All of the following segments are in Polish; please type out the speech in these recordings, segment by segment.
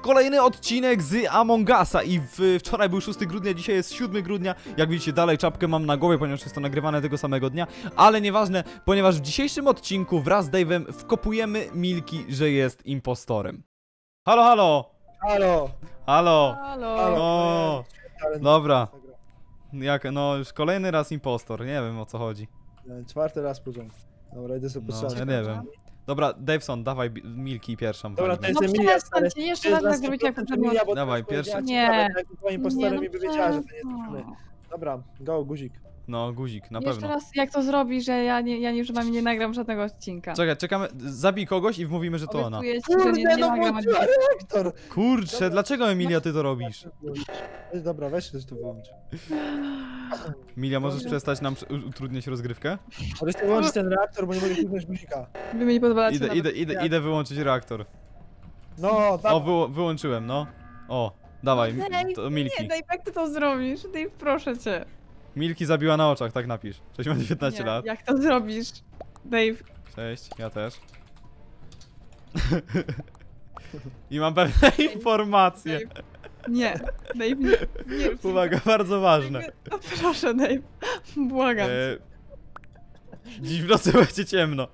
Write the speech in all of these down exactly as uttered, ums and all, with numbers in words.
kolejny odcinek z Among Usa i w, wczoraj był szóstego grudnia, dzisiaj jest siódmego grudnia. Jak widzicie, dalej czapkę mam na głowie, ponieważ jest to nagrywane tego samego dnia, ale nieważne, ponieważ w dzisiejszym odcinku wraz z Dave'em wkopujemy Milki, że jest impostorem. Halo, halo! Halo! Halo! Halo! O, dobra. Jak, no już kolejny raz impostor, nie wiem o co chodzi. Czwarty raz poziom. Dobra, idę sobie No, postrzelać. ja nie wiem. Dobra, Daveson, dawaj Milki pierwszą. Dobra, to hańbę. jest No Emilia, stary. przestańcie, jeszcze raz tak zrobić jak poprzednio. Dawaj, pierwszy. Nie. Twoim impostorem i by wiedziała, że to nie no. jesteśmy. Dobra, go, guzik. No, guzik, na Jeszcze pewno. raz jak to zrobisz, że ja nie, ja nie, przynajmniej nie nagram żadnego odcinka. Czekaj, czekamy, zabij kogoś i wmówimy, że to ona. Obiecuję ci, że nie, nie no nagram włączyła odcinka. reaktor! Kurczę, dlaczego Emilia ty to robisz? Weź, dobra, weź też to wyłącz. Emilia, możesz przestać nam u- utrudniać rozgrywkę? Możesz sobie wyłączyć ten reaktor, bo nie mogę kliknąć guzika. Wy mi nie pozwalacie Idę, nawet. idę, idę, idę wyłączyć reaktor. No, tam. O, wyło wyłączyłem, no. O, dawaj, mi- Dave, to Nie, Milki. Dave, jak ty to zrobisz? Dave, proszę cię. Milki zabiła na oczach, tak napisz. Cześć, mam dziewiętnaście Nie, lat. jak to zrobisz? Dave, Cześć, ja też. I mam pewne informacje. Dave. Nie, Dave, nie. nie Uwaga, bardzo ważne. No, proszę, Dave. Błagam. E, dziś w nocy będzie ciemno.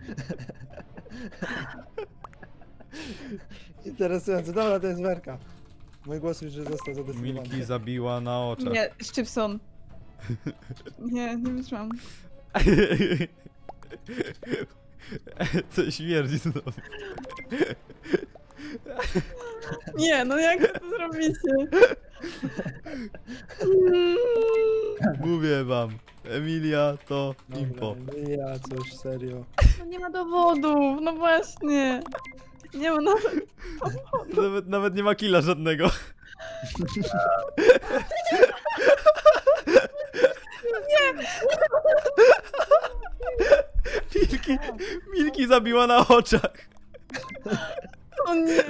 Interesujące. Dobra, to jest Werka. Mój głos już został zadecydowany. Milki zabiła na oczach. Nie, Szczypson. Nie, nie wytrzymam. Co śmierdzi znowu. Nie, no jak wy to zrobicie? Mówię wam, Emilia to Dobra, impo. Emilia, coś, serio. No nie ma dowodów, no właśnie. Nie ma nawet... Nawet, nawet nie ma killa żadnego. Milki, Milki zabiła na oczach. O nie.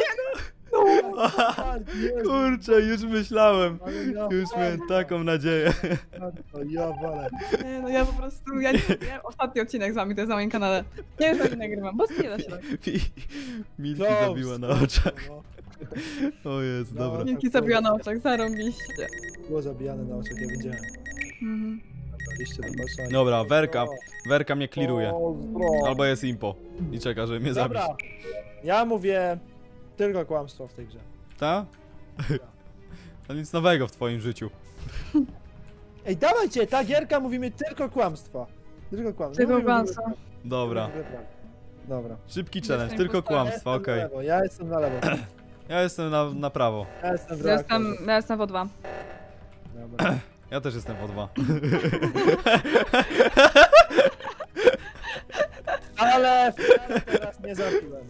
Kurczę, już myślałem. Ale ja Już walę, miałem taką nadzieję. to ja walę. Nie, no ja po prostu, ja nie ja ostatni odcinek z wami, to jest na moim kanale. Ja już nie nagrywam, bo nie da się tak. Mi- Milki No, zabiła na oczach. No, O jest, No. dobra. Wilki zabiła na oczach, zarąbiście. było zabijane na oczach, ja widziałem. Mhm. Liście do patrzenia. Dobra, Werka. Werka mnie kliruje. Pozdro. Albo jest impo. I czeka, żeby mnie zabić. Dobra, ja mówię tylko kłamstwo w tej grze. Ta? To nic nowego w twoim życiu. Ej, dawajcie, ta gierka mówimy tylko kłamstwa. Tylko kłamstwa. Tylko Nie mówimy kłamstwa. w ogóle- Dobra. nie mówimy prawdy. Dobra. Szybki Jestem challenge, tylko impostorem. kłamstwa, Ja jestem okej. na lewo, Ja jestem na lewo. Ja jestem na, na prawo. Ja jestem w Ja jestem, reaktorze. ja jestem w O dwa. Dobra. Ja też jestem po dwa. Ale wcale teraz nie zabiłem.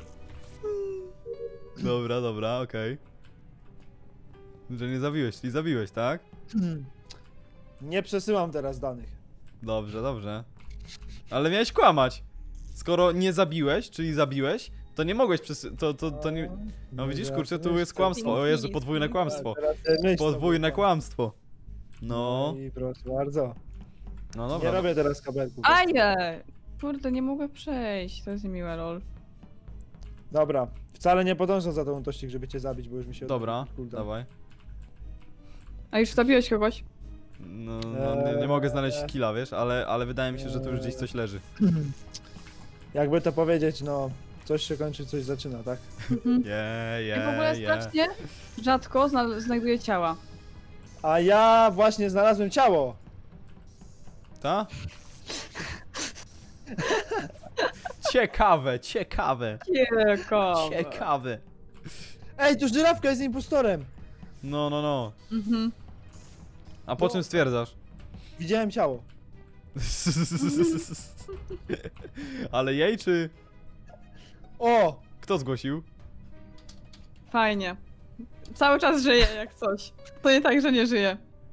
Dobra, dobra, okej. Że nie zabiłeś, czyli zabiłeś, tak? Nie przesyłam teraz danych. Dobrze, dobrze. Ale miałeś kłamać. Skoro nie zabiłeś, czyli zabiłeś, to nie mogłeś przesy... To, to, to nie... No widzisz, kurczę, tu jest kłamstwo. O Jezu, podwójne kłamstwo. Teraz ty myśl Podwójne sobie. kłamstwo. No, I proszę bardzo. no Nie dobra. robię teraz kabelków. Ajej! Kurde, nie mogę przejść, to jest miłe, lol. Dobra, wcale nie podążam za tą tościk, żeby cię zabić, bo już mi się... Dobra, cooldown. dawaj. A już zabiłeś kogoś? No, no nie, nie mogę znaleźć killa, wiesz, ale, ale wydaje mi się, że tu już gdzieś coś leży. Jakby to powiedzieć, no... Coś się kończy, coś zaczyna, tak? Mhm. Je, I w ogóle je, je. strasznie rzadko zna znajduję ciała. A ja właśnie znalazłem ciało! Ta? Ciekawe, ciekawe, Ciekawe. ciekawe. Ej, tu żyrawka jest impostorem! No, no, no. Mhm. A po No. czym stwierdzasz? Widziałem ciało. Ale jej czy... O! Kto zgłosił? Fajnie. Cały czas żyje jak coś. To nie tak, że nie żyje.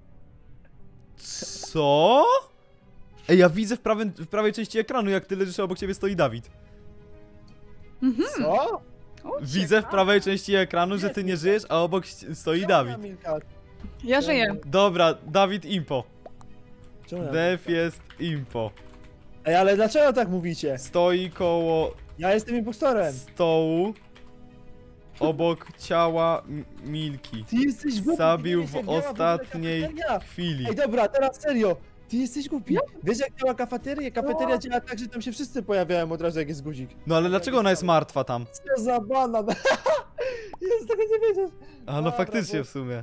Co? Ej, ja widzę w, prawym, w prawej części ekranu, jak ty leżysz, a obok ciebie stoi Dawid. Mhm. Co? O, Widzę w ciekawe. prawej części ekranu, że ty nie żyjesz, a obok ści- stoi Czemu Dawid. ja Milka? Ja żyję. Dobra, Dawid impo. Czemu ja Def Milka? jest impo. Ej, ale dlaczego tak mówicie? Stoi koło Ja jestem impostorem! stołu. obok ciała M- Milki. Ty jesteś głupi. Zabił ty w wiesz, jak działa w ogóle ostatniej kafeteria. chwili. Ej, dobra, teraz serio. Ty jesteś głupi. Wiesz jak działa kafeteria? Kafeteria No. działa tak, że tam się wszyscy pojawiają od razu jak jest guzik. No ale dlaczego ona jest martwa tam? Co za banan. Jest, tego nie wiedziesz. A no Dobra, faktycznie bo- w sumie.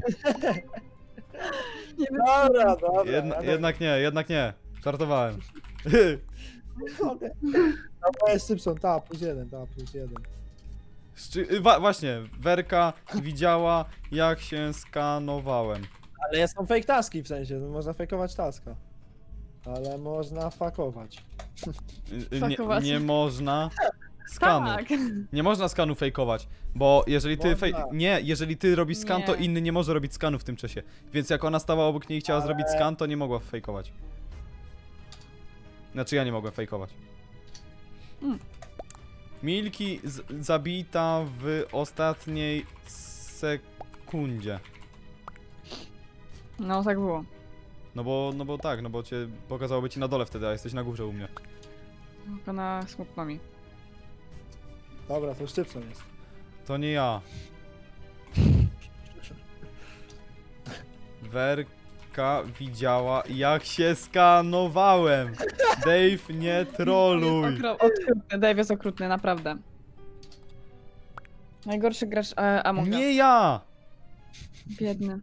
Nie wiem. Dobra, dobra. Jedna, dobra. jednak nie, jednak nie. Żartowałem. Okej. Dobra, jest Szybson, ta, plus jeden, ta, plus jeden. Szczy- y, wa- właśnie, Werka widziała jak się skanowałem. Ale są fake taski w sensie, no można fejkować taska. Ale można fakować. Y, y, Nie, Fakować. nie można skanu. Tak. Nie można skanu fejkować, bo jeżeli ty fej... Można. Nie, jeżeli ty robisz skan, to Nie. inny nie może robić skanu w tym czasie. Więc jak ona stała obok niej i chciała Ale- zrobić skan, to nie mogła fejkować. Znaczy ja nie mogłem fejkować. Mm. Milki z- zabita w ostatniej sekundzie. No tak było. No bo, no bo tak, no bo cię pokazałoby ci na dole wtedy, a jesteś na górze u mnie. Tylko na smutno mi. Dobra, to Szybson jest. To nie ja. Werka widziała jak się skanowałem. Dave, nie troluj. Jest okro- okrutny, Dave jest okrutny, naprawdę. Najgorszy gracz e, Among Us. Nie ja! Biedny.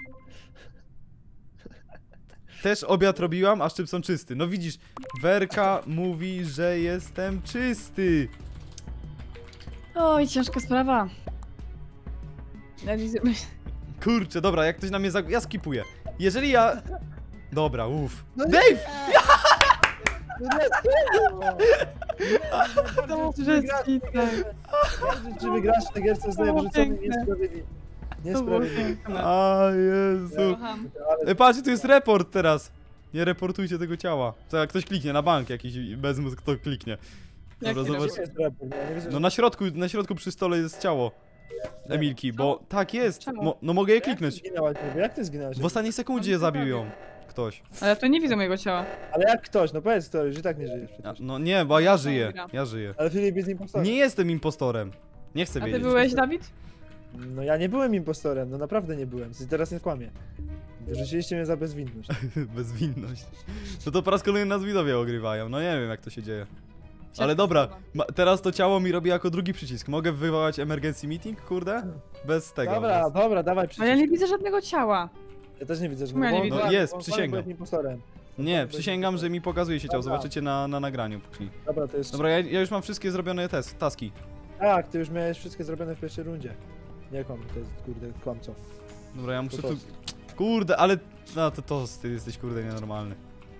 Też obiad robiłam, a szczypson czysty. No widzisz, Werka mówi, że jestem czysty. Oj, ciężka sprawa. Ja widzę... Kurczę, dobra, jak ktoś na mnie zag... Ja skipuję. Jeżeli ja... Dobra, uff. No nie- Dave! No dlaczego? To Czy że jest wygrasz- kitek. Czy wygrasz w tej gierce zostaje To było wyrzucony piękne. niesprawiedliwie. To było Niesprawiedliwie. piękne. A Jezu. Kocham. E, patrzcie, tu jest report teraz. Nie reportujcie tego ciała. Co jak ktoś kliknie na bank jakiś bez mózg, kto kliknie. Jak Dobra, nie zobacz. Gdzie jest raport? Ja nie widzę, No że- na środku, na środku przy stole jest ciało Emilki, bo tak jest. Czemu? Mo, no mogę je Jak ty kliknąć. zginęłaś? Mówię, Jak ty zginęłaś? W ostatniej sekundzie zabił ją ktoś. Ale to nie widzę mojego ciała. Ale jak ktoś? No powiedz to, już i tak nie żyjesz A, przecież. no nie, bo ja żyję. Ja żyję. Ale Filip jest impostorem. Nie jestem impostorem. Nie chcę A ty wiedzieć. byłeś, Dawid? No ja nie byłem impostorem, no naprawdę nie byłem. Teraz nie kłamię. Wyrzuciliście mnie za bezwinność. Bezwinność. No to po raz kolejny nas widowie ogrywają. No nie wiem jak to się dzieje. Ciężka Ale dobra, sprawa. ma, teraz to ciało mi robi jako drugi przycisk. Mogę wywołać emergency meeting, kurde? Bez tego. Dobra, bez... dobra, dawaj Ale przycisk. ja nie widzę żadnego ciała. Ja też nie widzę, że No ja nie bo- widzę. bo- No jest, bo- bo- przysięgam. byłeś impostorem. Nie, przysięgam, że mi pokazuje się ciało. Dobra. Zobaczycie na, na nagraniu później. Dobra, to jest... Dobra, ja, ja już mam wszystkie zrobione tes, taski. Tak, ty już miałeś wszystkie zrobione w pierwszej rundzie. Nie kłam, to jest kurde kłamco. Dobra, ja muszę To tu... tost. Kurde, ale... No to to ty jesteś kurde nienormalny.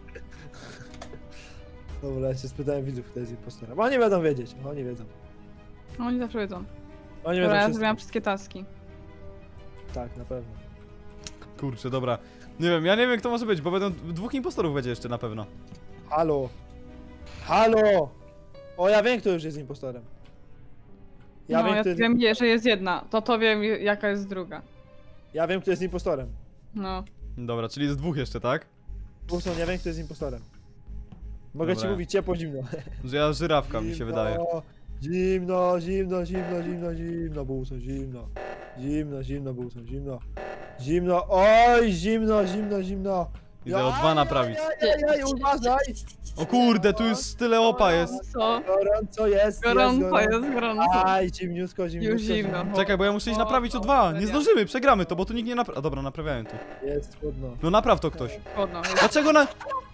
Dobra, ja się spytałem widzów, kto jest impostorem. Bo oni będą wiedzieć, oni wiedzą. No oni zawsze wiedzą. Oni Dobra, wiedzą ja wszystko. zrobiłam wszystkie taski. Tak, na pewno. Kurczę, dobra. Nie wiem, ja nie wiem kto może być, bo będą... Dwóch impostorów będzie jeszcze na pewno. Halo! Halo! O, ja wiem, kto już jest impostorem. Ja no, wiem, ja kto jest... wiem, że jest jedna. To to wiem, jaka jest druga. Ja wiem, kto jest impostorem. No. Dobra, czyli jest dwóch jeszcze, tak? Wilson, ja wiem, kto jest impostorem. Mogę Dobra. ci mówić ciepło, zimno. Że ja żyrawka mi się wydaje. Zimno, zimno, zimno, zimno, zimno, Wilson, zimno. Zimno, zimno, Wilson, zimno. Zimno, oj, zimno, zimno, zimno. Idę o dwa naprawić. Ej, ej, ej, uważaj! O kurde, tu już tyle opa jest. Co? Gorąco jest, Gorąco jest, jest, gorąco. Aj, zimniutko, zimniutko. Już zimno. Czekaj, bo ja muszę iść naprawić o dwa. Nie zdążymy, przegramy to, bo tu nikt nie naprawia. Dobra, naprawiałem tu. Jest trudno. No napraw to ktoś. Chłodno. Jest. Dlaczego na...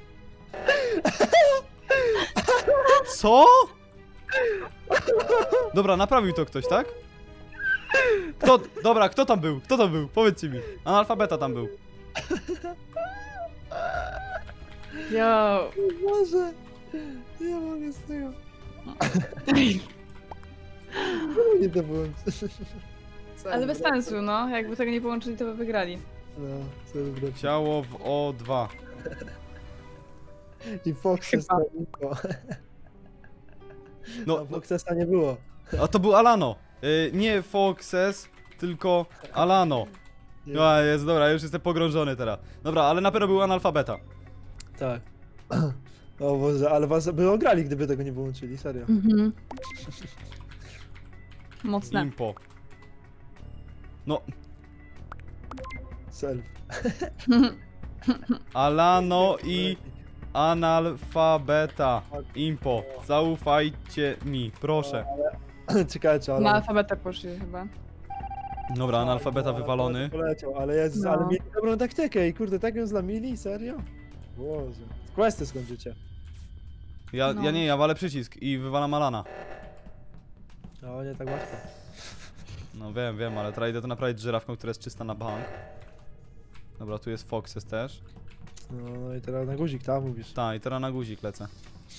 Co? Dobra, naprawił to ktoś, tak? Kto... Dobra, kto tam był? Kto tam był? Powiedzcie mi. Analfabeta tam był. Yo. Boże, nie mogę z tego. Nie to było. Ale bez sensu, no. Jakby tego nie połączyli, to by wygrali. No, co wybrać. Ciało w O dwa. I Foxes Chyba. nie było. No, No, Foxesa nie było. a to był Alano. Y, nie Foxes, tylko Alano. Nie. A, jest, dobra, już jestem pogrążony teraz. Dobra, ale na pewno był analfabeta. Tak. O Boże, ale was by ograli, gdyby tego nie wyłączyli, serio. Mhm. Mocne. Impo. No, Self. Alano i analfabeta. Impo, zaufajcie mi, proszę. Czekajcie, ale... Na alfabetę poszli chyba. Dobra, analfabeta wywalony. Poleciał, ale Jezus, No. ale mieli dobrą taktykę i kurde, tak ją zlamili? Serio? Boże. Questy skończycie. Ja, No. ja nie, ja walę przycisk i wywalam Alana. No, nie tak łatwo. No wiem, wiem, ale teraz idę to naprawić żyrawką, która jest czysta na bank. Dobra, tu jest Fox jest też. No, no i teraz na guzik, tam mówisz. Tak, i teraz na guzik lecę.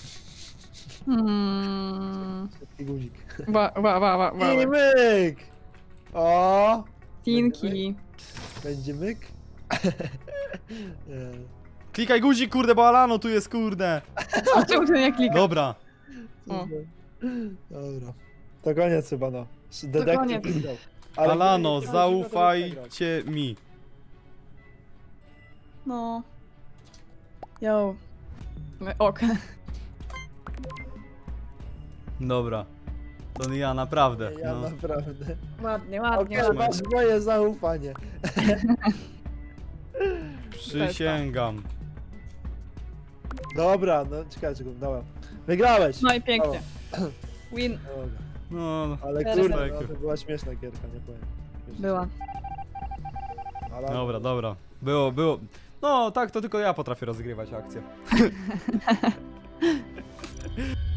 Hmm. Szybki guzik. Wa, wa, wa, wa, wa. I myk! O! Tinki. Będzie myk? Nie. Klikaj guzik, kurde, bo Alano tu jest, kurde. A czemu ty nie klikasz? Dobra. O. Dobra. To koniec chyba, no. Detektyw koniec. wygrał. Ale Alano, nie- nie- nie- nie- nie- zaufajcie mi. No. Yo. Ok. Dobra. To nie ja, naprawdę. Ja No. naprawdę. Ładnie, Okej, ładnie. Okej. masz moje zaufanie. Przysięgam. Dobra, no czekajcie, dobra. Wygrałeś! No i pięknie. Win. Dobra. No, Ale Teraz kurde, tak. no, to była śmieszna gierka, nie powiem. Śmieszna. Była. Ale... dobra, dobra. Było, było. No, tak, to tylko ja potrafię rozgrywać akcję.